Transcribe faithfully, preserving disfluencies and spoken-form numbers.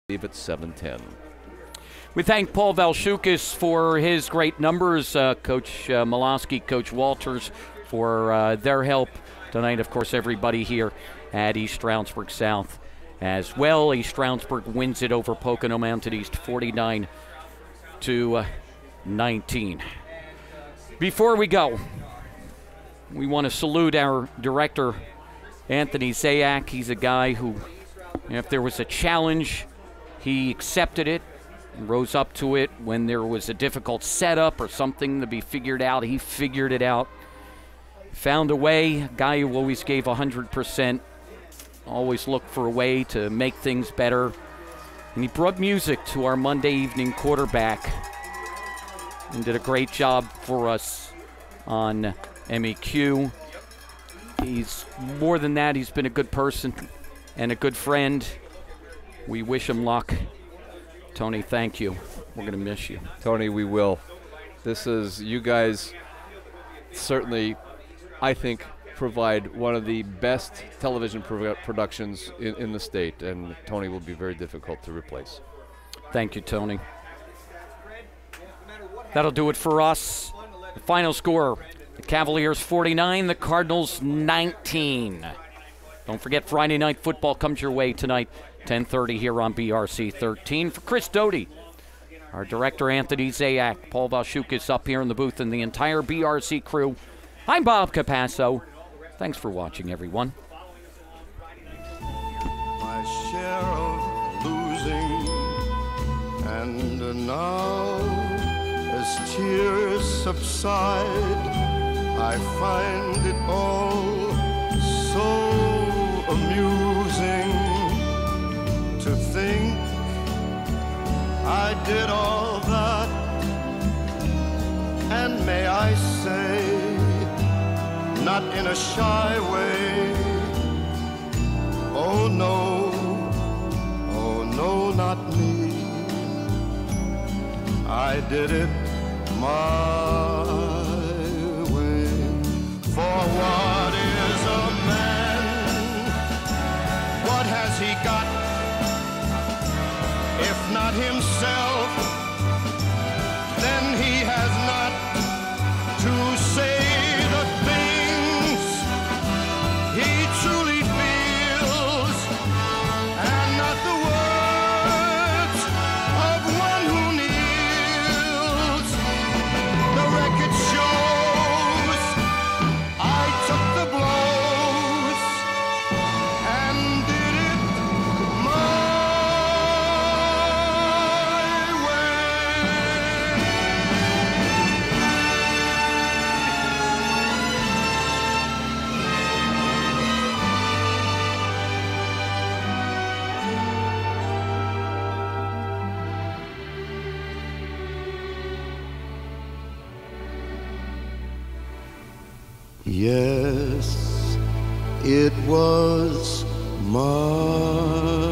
At seven ten. We thank Paul Valshukis for his great numbers, uh, Coach uh, Malosky, Coach Walters for uh, their help tonight. Of course, everybody here at East Stroudsburg South as well. East Stroudsburg wins it over Pocono Mountain East forty-nine to nineteen. Before we go, we want to salute our director, Anthony Zayak. He's a guy who, if there was a challenge, he accepted it and rose up to it. When there was a difficult setup or something to be figured out, he figured it out. Found a way, a guy who always gave one hundred percent, always looked for a way to make things better. And he brought music to our Monday evening quarterback and did a great job for us on M E Q. He's more than that, he's been a good person and a good friend. We wish him luck. Tony, thank you. We're going to miss you. Tony, we will. This is, you guys certainly, I think, provide one of the best television pro productions in, in the state, and Tony will be very difficult to replace. Thank you, Tony. That'll do it for us. The final score, the Cavaliers forty-nine, the Cardinals nineteen. Don't forget, Friday Night Football comes your way tonight, ten thirty here on B R C thirteen. For Chris Doty, our director Anthony Zayak, Paul Valshukis up here in the booth, and the entire B R C crew, I'm Bob Capasso. Thanks for watching, everyone. My share of losing, and now as tears subside, I find it all so amusing to think I did all that, and may I say, not in a shy way, oh no, oh no, not me, I did it my way. For what is a man? What has he got, if not himself? Then he has not to say the things he truly feels, and not the words of one who kneels. The record shows I took the blows and did it my Yes, it was my